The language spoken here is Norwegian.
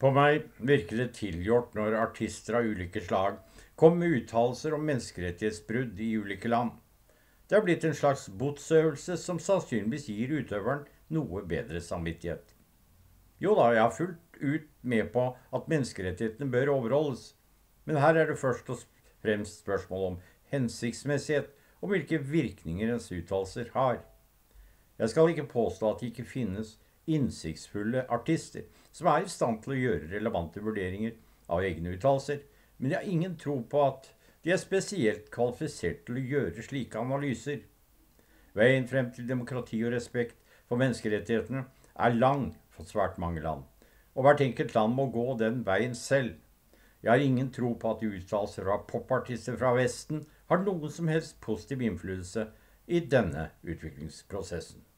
På meg virker det tilgjort når artister av ulike slag kommer med uttalelser om menneskerettighetsbrudd i ulike land. Det har blitt en slags botsøvelse som sannsynligvis gir utøveren noe bedre samvittighet. Jo da, jeg har fullt ut med på at menneskerettighetene bør overholdes, men her er det først og fremst spørsmål om hensiktsmessighet og hvilke virkninger ens uttalelser har. Jeg skal ikke påstå at det ikke finnes innsiktsfulle artister som er i stand til å gjøre relevante vurderinger av egne uttalelser, men jeg har ingen tro på at de er spesielt kvalifisert til å gjøre slike analyser. Veien frem til demokrati og respekt for menneskerettighetene er lang for svært mange land, og hvert enkelt land må gå den veien selv. Jeg har ingen tro på at uttalelser av popartister fra Vesten har noen som helst positiv innflytelse i denne utviklingsprosessen.